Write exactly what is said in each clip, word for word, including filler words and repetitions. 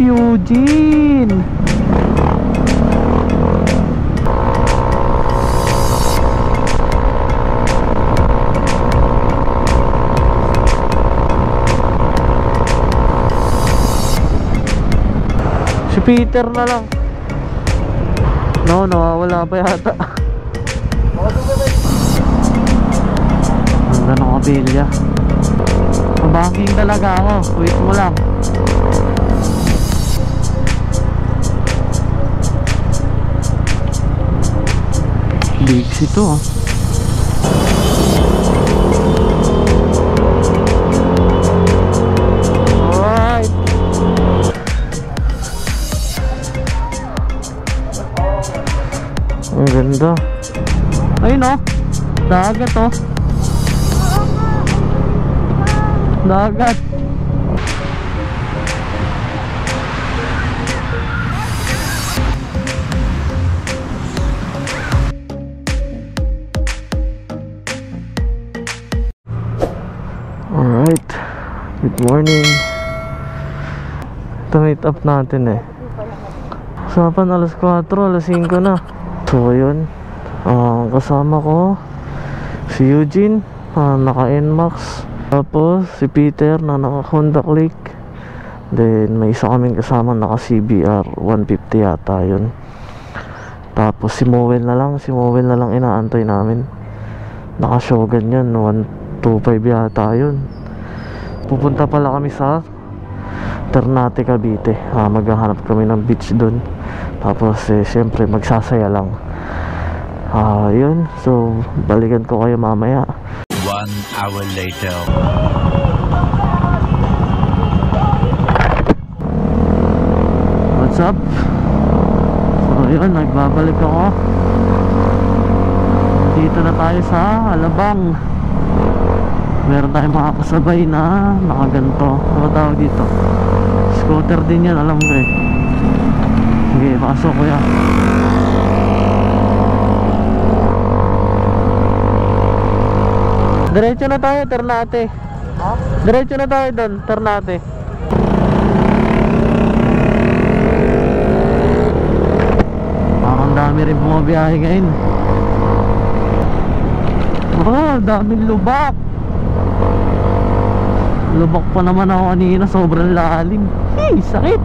Eugene! Si Peter na lang. No, nawawala pa yata. Ganda ng kabilya. Mabanking talaga ako. Wait mo lang. Bigs ito ah. Alright. Ang ganda. Ayun oh. Dagat oh. Dagat. Alright. Good morning. Ito meet up natin eh. Usapan alas kwatro, alas singko na. So yun, uh, kasama ko si Eugene, uh, naka N MAX. Tapos si Peter na naka Honda Click. Then may isa kaming kasama naka C B R one fifty yata yun. Tapos si Mowel na lang, si Mowel na lang inaantay namin. Naka Shogun yun, one twenty-five yata yun. Pupunta pala kami sa Ternate, Cavite. uh, Maghahanap kami ng beach dun. Tapos eh, syempre magsasaya lang. Ah, uh, yun. So, balikan ko kayo mamaya. One hour later. What's up? So, yun. Nagbabalik ako. Dito na tayo sa Alabang. Meron tayong mga kasabay na nakaganto. Ano tawag dito? Scooter din yan, alam ko eh. Sige, pasok ko yan. Diretso na tayo, Ternate. Ha? Diretso na tayo doon, Ternate. Parang dami rin bumabiyahe ngayon. Oh, daming lubak. Lubak pa naman ako kanina, sobrang lalim. Hey, sakit.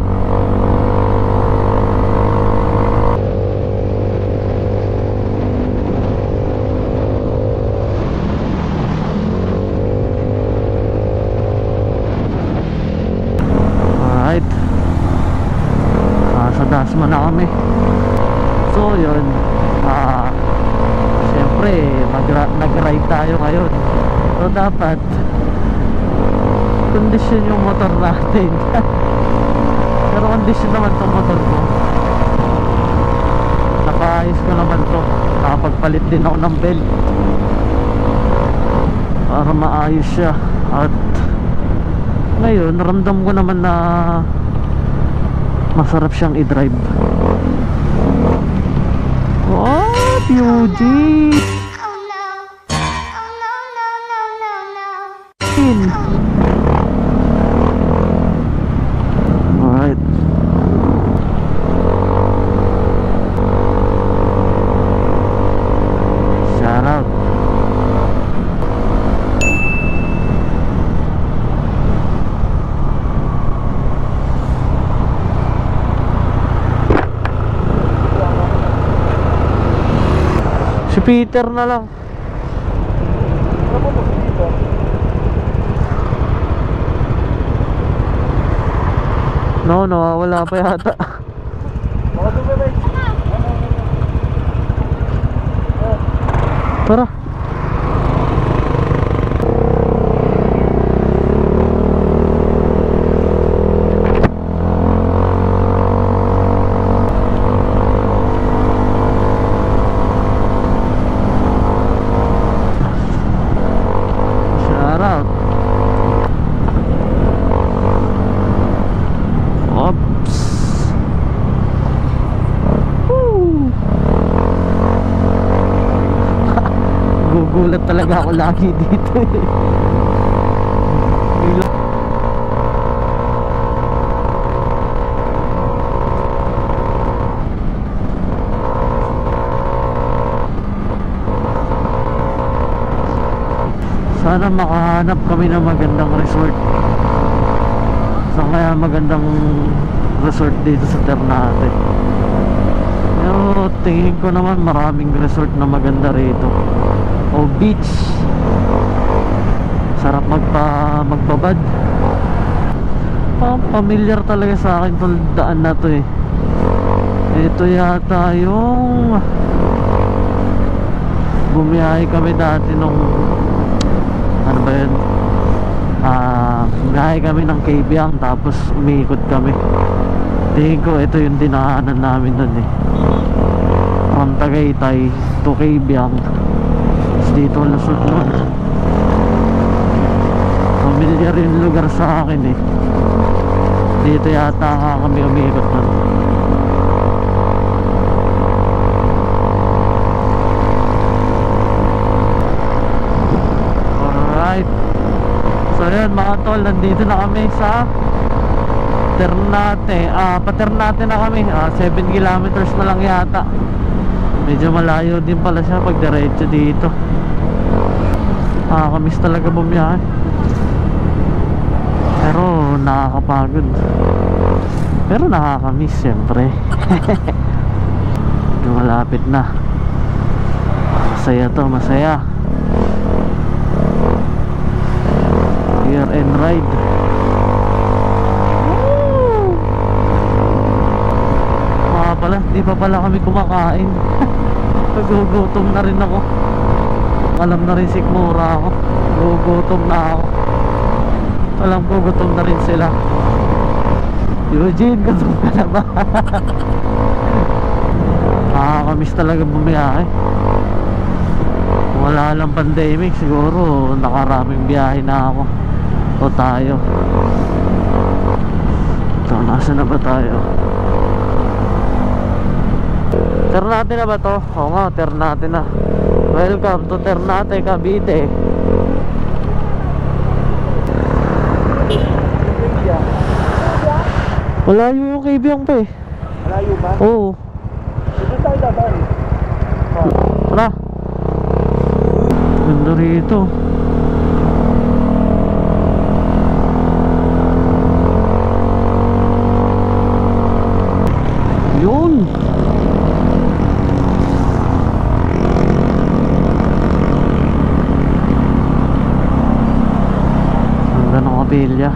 Alright. Ah, sa Dasma na kami. So yun, ah, siyempre nag-ride tayo ngayon. So dapat kondisyon yung motor natin. Pero kondisyon naman tong motor ko. Nakaayos ko naman to. Nakapagpalit din ako ng belt para maayos siya. At ngayon naramdam ko naman na masarap siyang i-drive. What? Eugene! Alright. Shout out. Si Peter na lang. No, nawawala pa yata. Tara. Shout out. Gugulat talaga ako lagi dito eh. Sana makahanap kami ng magandang resort. Saan kaya magandang resort dito sa Ternate? Pero tingin ko naman maraming resort na maganda rito. O beach. Sarap magpa magbabad. Oh, familiar talaga sa akin tong daan na to eh. Ito yata yung bumiyahe kami dati nung ano ba yun, ah, bumiyahe kami ng Kabyang tapos umiikot kami. Tingin ko ito yung dinaanan namin dun eh, from Tagaytay to Kabyang. Tapos dito lusot nun. Familiar yung lugar sa akin eh. Dito yata kami umiikot nun. So yun mga tol, nandito na kami sa Ternate. Ah, pa Ternate na kami. Ah, seven kilometers na lang yata. Medyo malayo din pala siya pag diretso dito. Ah, kamis talaga bumiyahe. Pero nakakapagod. Pero nakakamiss syempre. Medyo malapit na. Masaya to, masaya. Year end ride. Woo! Mga pala, di pa pala kami kumakain. Nagugutom na rin ako. Alam na rin sikmura ako. Nagugutom na ako. Alam ko gutom na rin sila. Eugene, gutom ka na ba? Nakakamiss talaga bumiyahe. Kung wala lang pandemic, siguro nakaraming biyahe na ako. O tayo. Ito, nasa na ba tayo? Ternate na ba to? Oo nga, Ternate na. Welcome to Ternate, Cavite. Malayo yung Kabyang pa eh. Malayo ba? Oo. Ito tayo daban. Tara. Ganda rito. Yun. Ganda ng kapilya.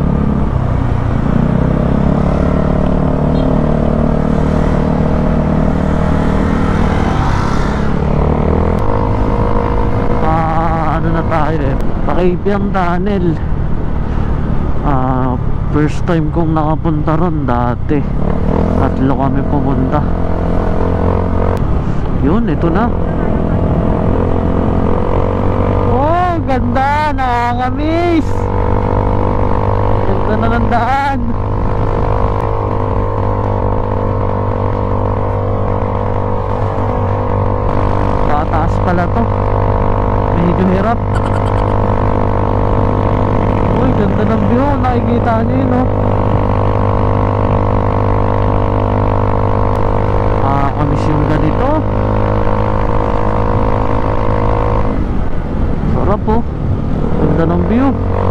Kabyang Tunnel. Ah, first time kong nakapunta ron dati. Tatlo kami pumunta. Yun, ito na. Oh, ganda, nakakamiss. Ganda na ng daan. Tataas pala to. Medyo hirap. Ganda ng view, nakikita nyo yun, no? Ah, kamis yung ganito. Sarap po. Ganda ng view.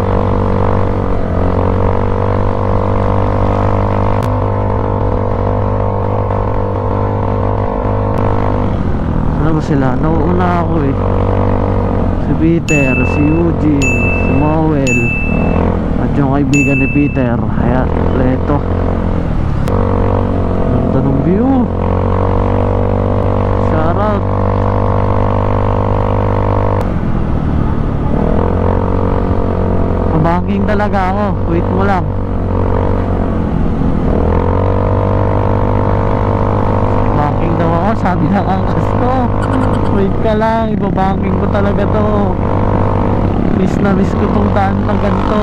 Ano ba sila? Nauuna ako eh. Si Peter, si Eugene, si Mowel, at yung kaibigan ni Peter. Ayan, leto. Ganda ng view. Shout out. Mabanking talaga ako. Wait mo lang. Banking daw ako, sabi ng angkas ko. Wait ka lang, ibabanking ko talaga to. Miss na miss ko tong daan ng ganito.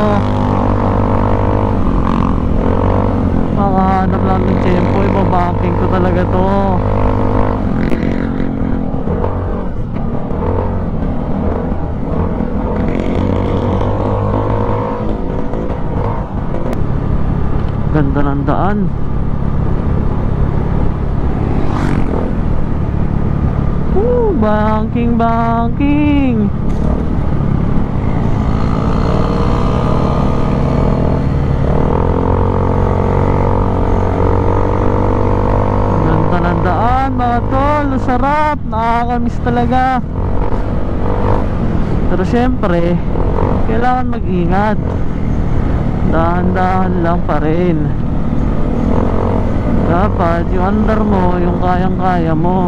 Makahanap lang ng tempo, ibabanking ko talaga to. Ganda ng daan. Woo, banking banking. daan mga tol, sarap, nakakamiss talaga. Pero syempre kailangan mag-ingat, dahan-dahan lang pa rin. Dapat yung andar mo, yung kayang-kaya mo.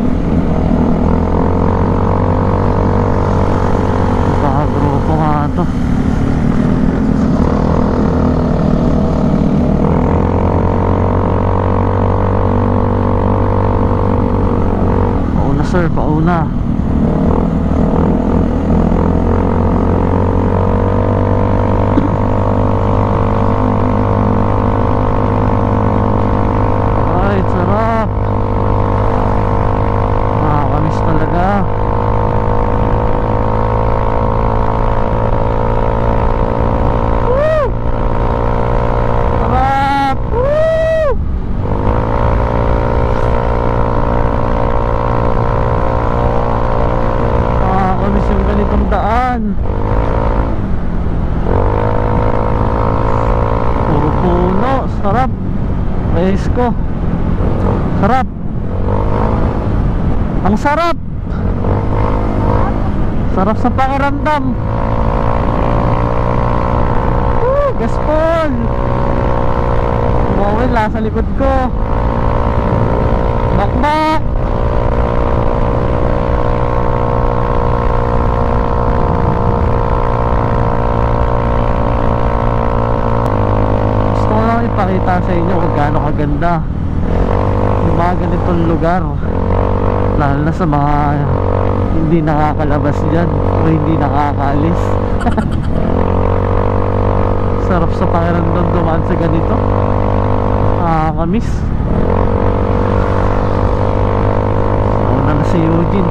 Pakagrupo nga to. Pauna sir, pauna. Puro puno, sarap. Presko, sarap. Ang sarap. Sarap sa pakiramdam. Woo, gaspol. Mawala sa likod ko. Bakbak. Ipakita sa inyo kung gaano kaganda yung mga ganitong lugar, lalo na sa mga hindi nakakalabas dyan o hindi nakakaalis. Sarap sa pakiramdam dumaan sa ganito, nakakamiss. Una na si Eugene,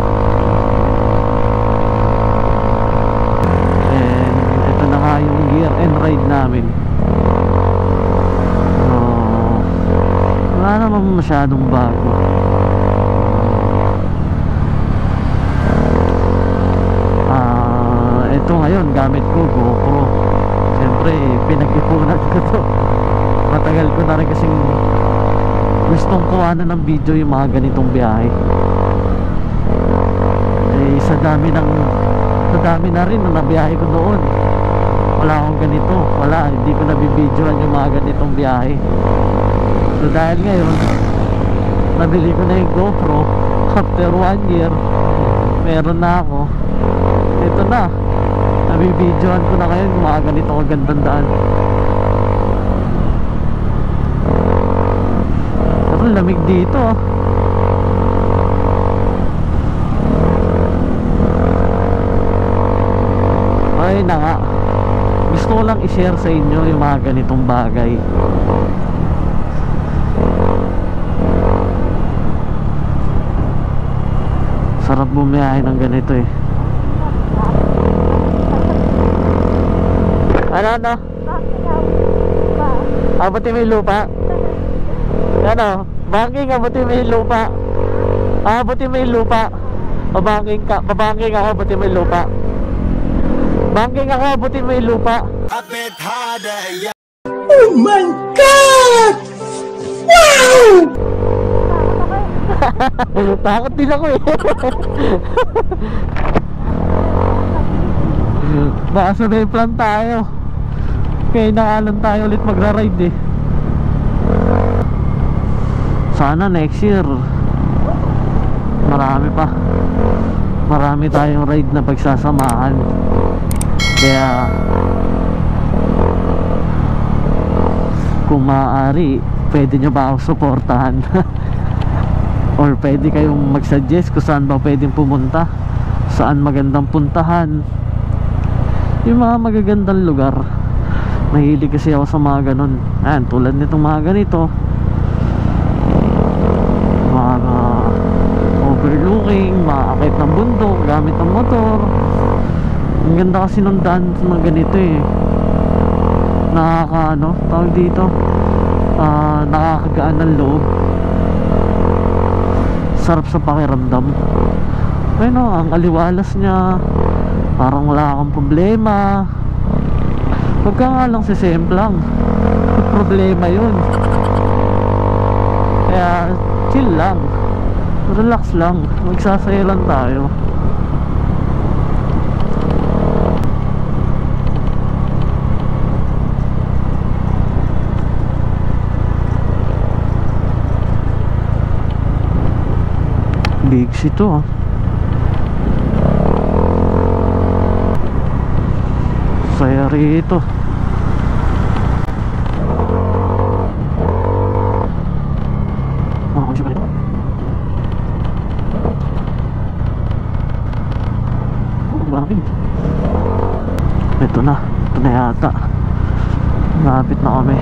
and ito na nga yung year end ride namin. Wala naman masyadong bago. Ah, ito ngayon gamit ko GoPro. Siyempre pinag-ipunan ko to. Matagal ko na rin kasing gustong kuhanan ng video yung mga ganitong biyahe. Eh sa dami ng sa dami na rin na nabiyahe ko doon, wala akong ganito. Wala, hindi ko nabibidyoan yung mga ganitong biyahe. So dahil ngayon nabili ko na yung GoPro, after one year meron na ako. Ito na, nabibidyoan ko na kayo yung mga ganito kagandang daan. Pero lamig dito. Ay na nga, gusto ko lang i-share sa inyo yung mga ganitong bagay. Sarap bumiyahe ng ganito eh. Ano ano? Abutin mo yung lupa. Ano? Banking, abutin mo yung lupa. Abutin mo yung lupa. Babanking ka, babanking ako, abutin mo yung lupa. Banking ako, abutin mo yung lupa. Oh my God! Wow! Takot din ako eh. Baka sabay plan tayo, kaya nakalan tayo ulit magra-ride eh. Sana next year marami pa, marami tayong ride na pagsasamahan. Kaya kung maaari, pwede nyo ba ako suportahan? Or pwede kayong mag-suggest kung saan ba pwedeng pumunta, saan magandang puntahan, yung mga magagandang lugar. Mahilig kasi ako sa mga ganun. Ayan, tulad nitong mga ganito, mga overlooking, maakit ng bundok gamit ng motor. Ang ganda kasi nung daan ng ganito eh. Nakaka ano, tawag dito, uh, nakakagaan ng loob. Sarap sa pakiramdam. Bueno, ang aliwalas niya, parang wala kang problema. Huwag ka nga lang sisemplang, problema yun. Kaya chill lang. Relax lang, magsasaya lang tayo. Big shit to ah. Saya rito. Oh, siya pala. Oh, bakit? Ito na, ito na yata. Malapit na kami.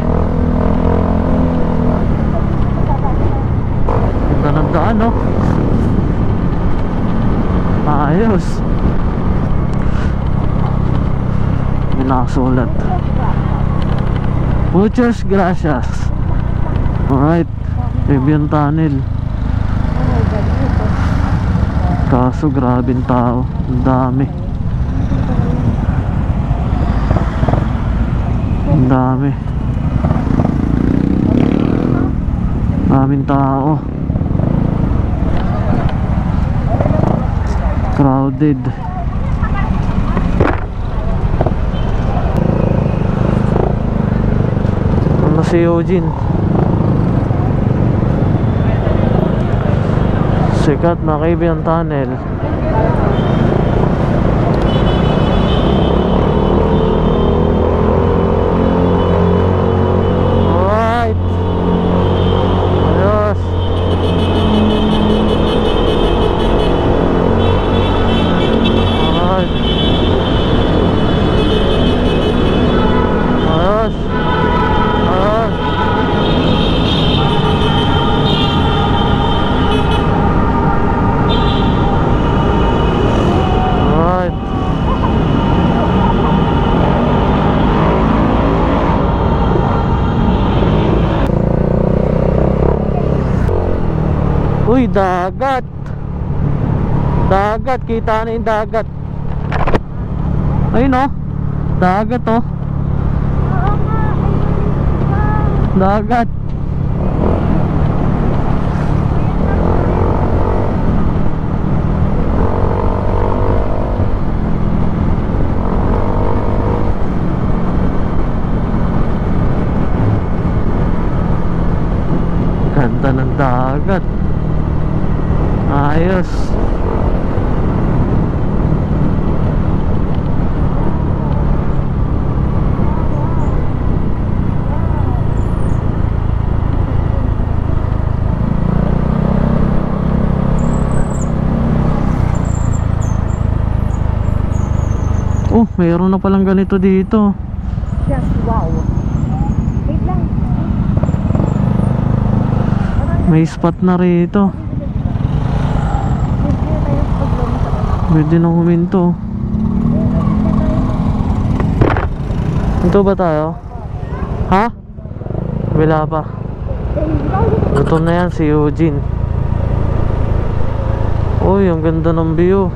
Ganda ng daan, no? Ayos. May nakasulat. Muchas gracias. Alright, Evian Tunnel. Kaso grabing tao, ang dami. Ang dami. Daming tao. Crowded. Ano si Eugene? Sikat na Evian Tunnel. Alright. Ayos. Alright. Ayos. Ayos. Alright. Uy, dagat. Dagat, kita na yung dagat. Ayun oh. Dagat oh. Dagat. Ganda ng dagat. Ayos. Oh, mayroon na palang ganito dito. Just wow. Wait lang. May spot na rito. Pwede na huminto. Hinto ba tayo? Ha? Wala pa. Gutom na yan si Eugene. Uy, ang ganda ng view.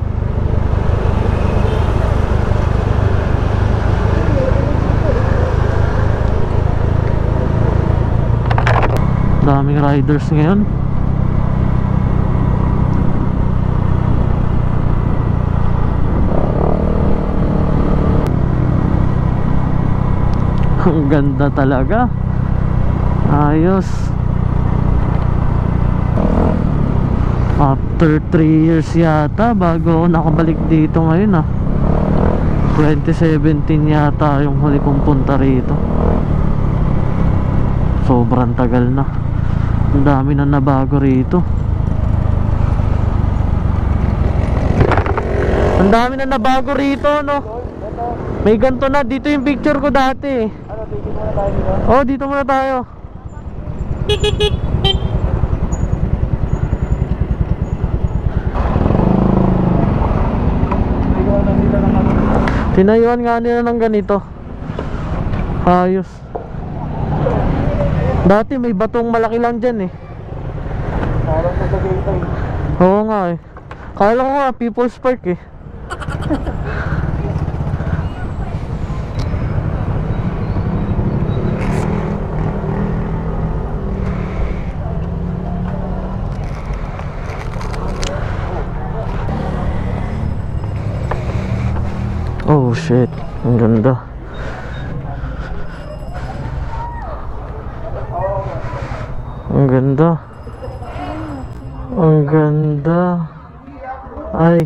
Daming riders ngayon. Ang ganda talaga. Ayos. After three years yata bago ako nakabalik dito ngayon ah. twenty seventeen yata yung huli kong punta rito. Sobrang tagal na. Ang dami na nabago rito. Ang dami na nabago rito, no? May ganito na. Dito yung picture ko dati. Ano, tigil muna tayo dito? Oh, dito muna tayo. Tinayuan na nila ng ano. Tinayuan nga nila ng ganito. Ayos. Dati may batong malaki lang dyan eh. Parang sa Tagaytay. Oo nga eh. Kala ko nga People's Park eh. Oh shit, ang ganda. Ang ganda. Ang ganda. Ay.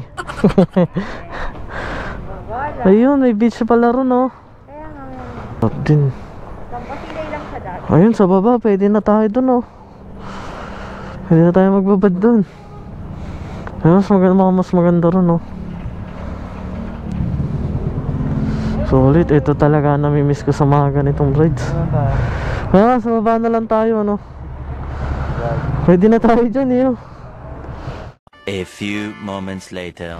Ayun, may beach pala ron, oh. Kaya nga meron. Top din. Pampakilay lang sa dati. Ayun, sa baba, pwede na tayo dun, oh. Pwede na tayo magbabad dun. Ayun, mas maganda, mas maganda ron, oh. Sulit, ito talaga namimiss ko sa mga ganitong rides. Ah, sa baba na lang tayo, ano. Pwede na tayo dyan, eh, oh. A few moments later.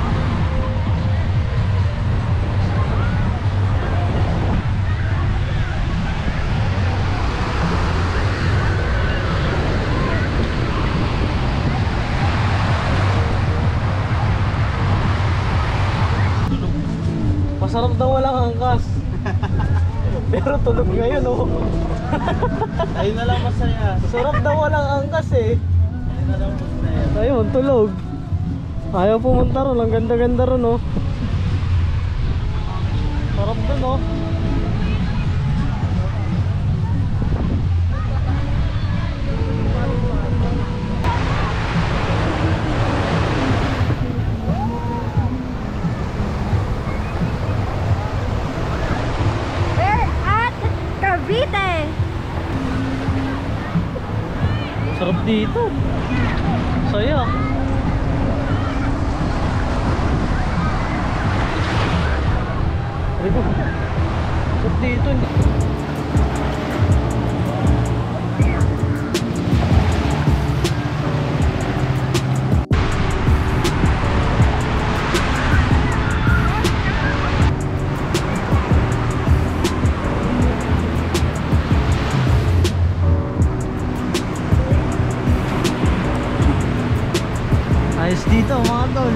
Masarap daw walang angkas. Pero tulog ngayon, oh. Ayun na lang masaya. Masarap daw walang angkas, eh. Ayun na lang masaya. Ayun, tulog. Ayaw pumunta ron, ang ganda-ganda ron, oh. Sarap dun, oh. We're at Cavite! Sarap dito. Saya. Ay ko. Sarap dito. Ayos dito mga tol.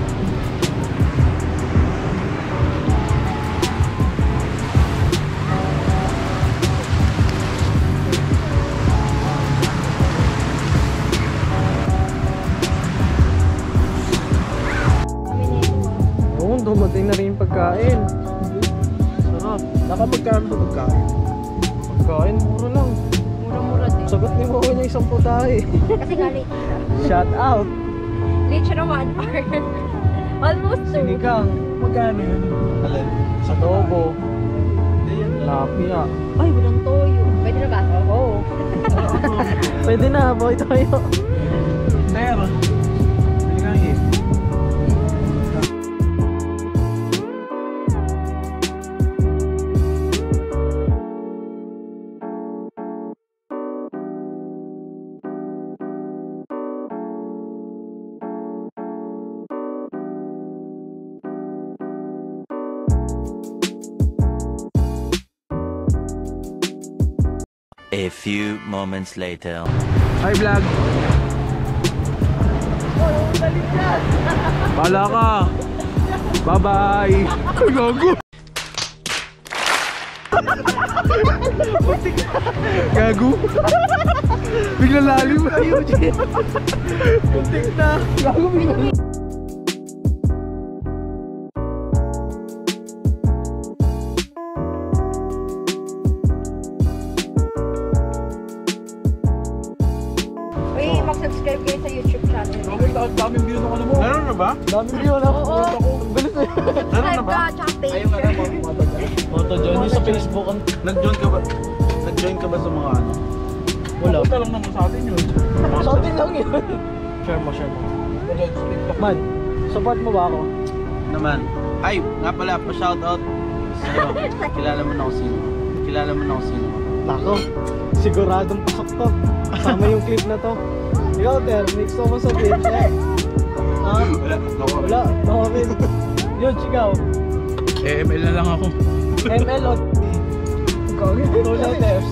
Kami nito. Oo, dumating na rin yung pagkain. Sarap. Nakapagkaan ba pagkain? Pagkain, mura lang. Mura-mura din. Sagot ni Mama niya isang putahe. Kasi nga late siya. Shout out. Late siya na one hour. Almost two. Sinigang. Magkano yun? Alin? Sa Adobo. Hindi yan lang. Lapia. Ay, walang toyo. Pwede na ba? Oo. Pwede na, boy tayo. Pero, hindi nga eh. A few moments later. Hi vlog! Bala ka! Bye bye! Gago! Gago! Bigla lalim kayo, Jay! Kuntik na! Gago bigla! Uy, mag-subscribe kayo sa YouTube channel. Daming view na ko na mo. Meron na ba? Daming view na. Oo. Ang bilis eh. Meron na ba? Subscribe ka, tsaka page. Ayun nga lang, mga Moto Johnny sa Facebook. ang- Nag-join ka ba? Nag-join ka ba sa mga ano? Wala. Punta lang naman sa atin yun. Sa atin lang yun. Share mo, share mo. Nag-join sa TikTok. Man, support mo ba ako? Naman. Ay, nga pala, pa-shoutout sa'yo. Kilala mo na ako sino. Kilala mo na ako sino. Nako, siguradong pasok to. Kasama yung clip na to. Ikaw, Ter, next mo sabihin siya. Ha? Wala. Wala, no comment. Yun, ikaw. Eh, M L na lang ako. M L o Ikaw, Tolo Ters.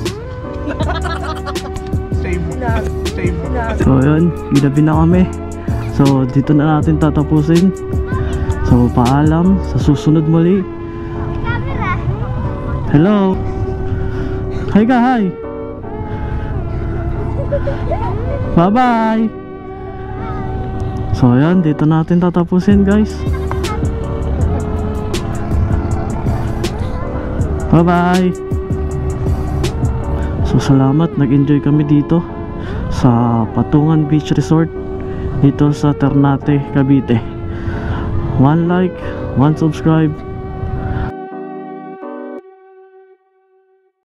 Same. Same. So yun, ginabi na kami. So dito na natin tatapusin. So paalam, sa susunod muli. Hello. Hi ka, hi. Bye bye. So yan, dito natin tatapusin guys. Bye bye. So salamat, nag-enjoy kami dito sa Patungan Beach Resort dito sa Ternate, Cavite. One like, one subscribe.